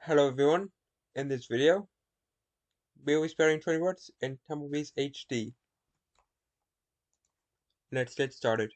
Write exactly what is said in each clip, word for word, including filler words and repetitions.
Hello everyone, in this video, we'll be sparing twenty words in Tumblebees H D. Let's get started.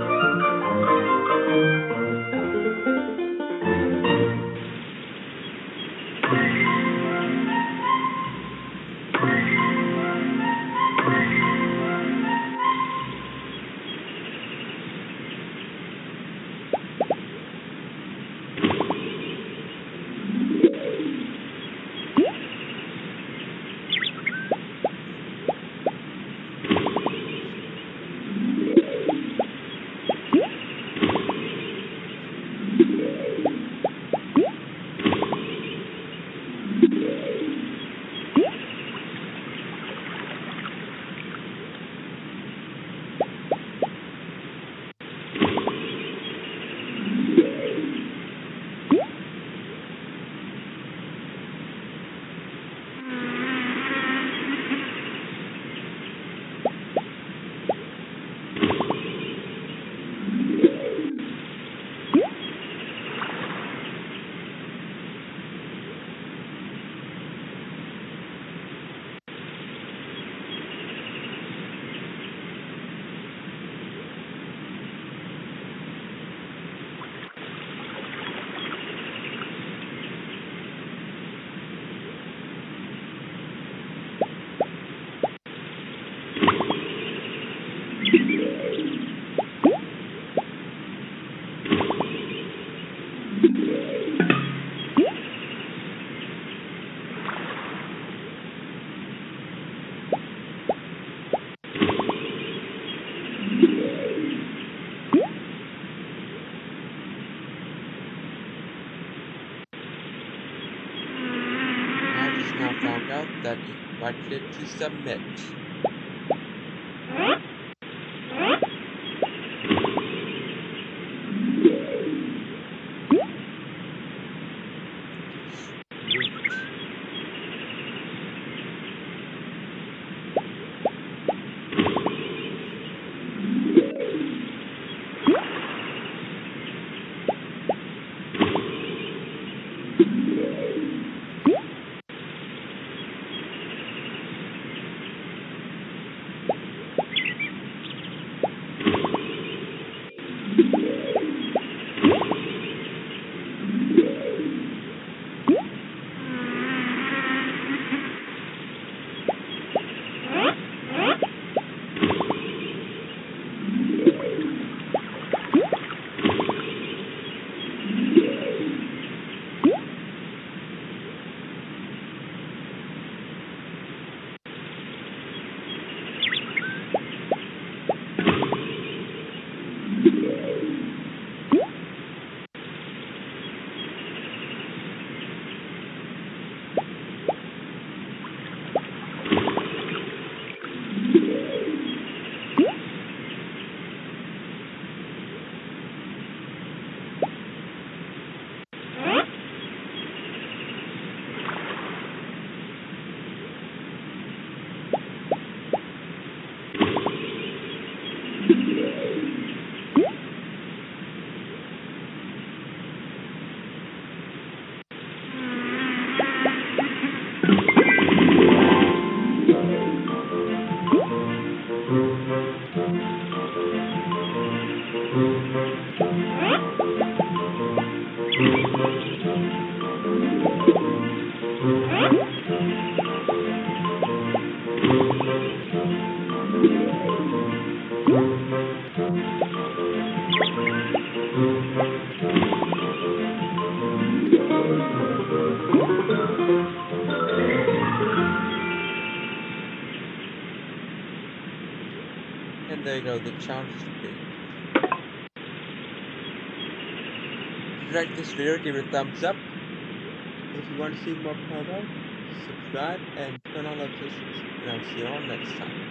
I just now found out that you might click to submit. Sweet. And there you go, the challenge is complete. If you like this video, give it a thumbs up. If you want to see more promo, subscribe and turn on notifications, and I'll see you all next time.